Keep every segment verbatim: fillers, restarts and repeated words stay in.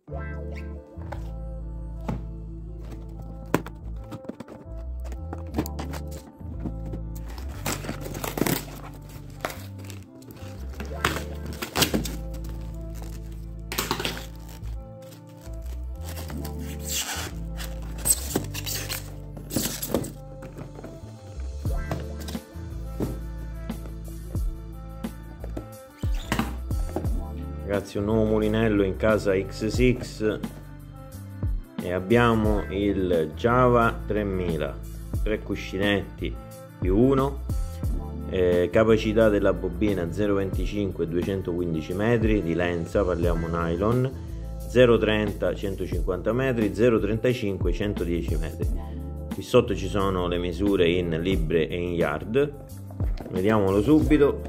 Ragazzi, un nuovo mulinello in casa X six e abbiamo il Java tremila, tre cuscinetti più uno, eh, capacità della bobina zero virgola venticinque duecentoquindici metri di lenza, parliamo nylon, zero virgola trenta centocinquanta metri, zero virgola trentacinque centodieci metri. Qui sotto ci sono le misure in libbre e in yard, vediamolo subito.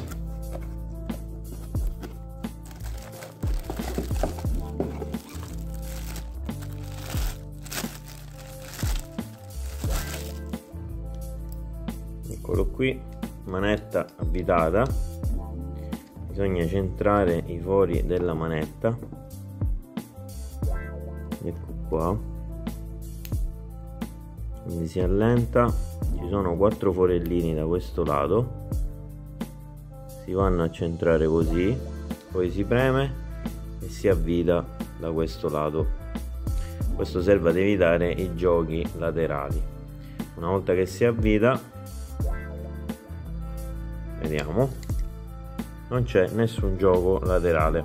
Eccolo qui, manetta avvitata, bisogna centrare i fori della manetta, ecco qua, quindi si allenta, ci sono quattro forellini da questo lato, si vanno a centrare così, poi si preme e si avvita da questo lato. Questo serve ad evitare i giochi laterali. Una volta che si avvita, vediamo, non c'è nessun gioco laterale.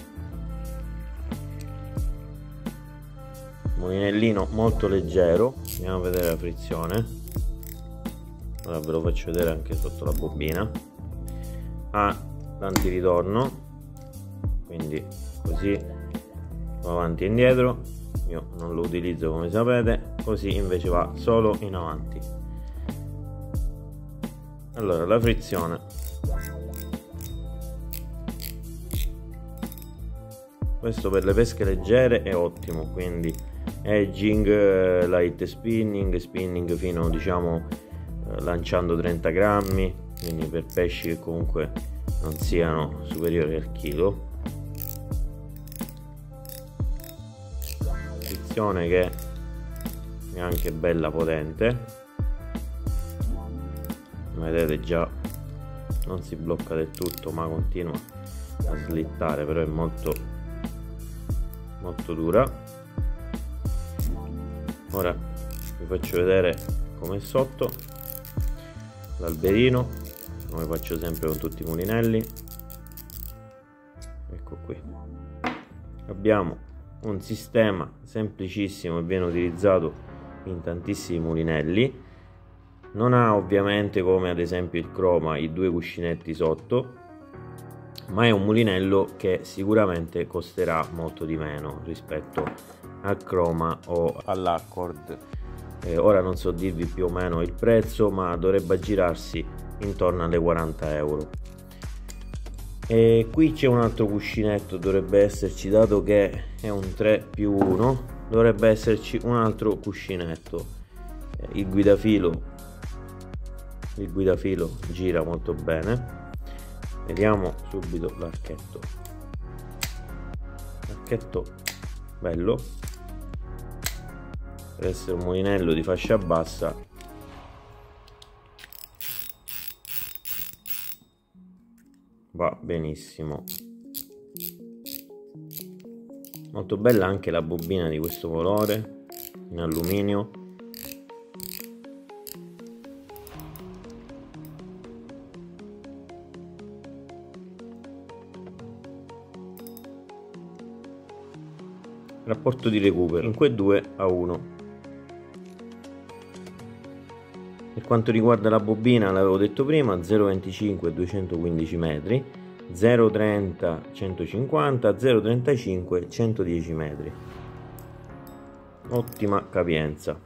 Mulinellino molto leggero. Andiamo a vedere la frizione. Ora ve lo faccio vedere anche sotto la bobina. Ha l'antiritorno, quindi così va avanti e indietro. Io non lo utilizzo, come sapete, così invece va solo in avanti. Allora, la frizione, questo per le pesche leggere è ottimo, quindi edging, light spinning, spinning fino, diciamo, lanciando trenta grammi, quindi per pesci che comunque non siano superiori al chilo. Frizione che è anche bella potente, vedete già non si blocca del tutto ma continua a slittare, però è molto molto dura. Ora vi faccio vedere come sotto l'alberino, come faccio sempre con tutti i mulinelli. Ecco qui, abbiamo un sistema semplicissimo e viene utilizzato in tantissimi mulinelli. Non ha ovviamente, come ad esempio il Croma, i due cuscinetti sotto, ma è un mulinello che sicuramente costerà molto di meno rispetto al Croma o all'Accord. Eh, ora non so dirvi più o meno il prezzo, ma dovrebbe aggirarsi intorno alle quaranta euro. E qui c'è un altro cuscinetto, dovrebbe esserci, dato che è un tre più uno, dovrebbe esserci un altro cuscinetto. Eh, il guidafilo il guidafilo gira molto bene. Vediamo subito l'archetto. L'archetto bello, per essere un mulinello di fascia bassa va benissimo. Molto bella anche la bobina di questo colore in alluminio. Rapporto di recupero cinque due a uno. Per quanto riguarda la bobina, l'avevo detto prima, zero virgola venticinque duecentoquindici metri, zero virgola trenta centocinquanta, zero virgola trentacinque centodieci metri. Ottima capienza.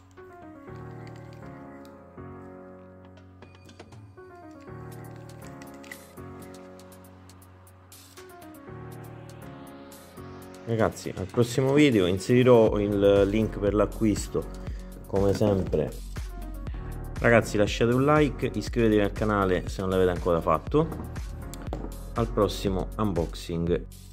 Ragazzi, al prossimo video inserirò il link per l'acquisto, come sempre. Ragazzi, lasciate un like, iscrivetevi al canale se non l'avete ancora fatto. Al prossimo unboxing.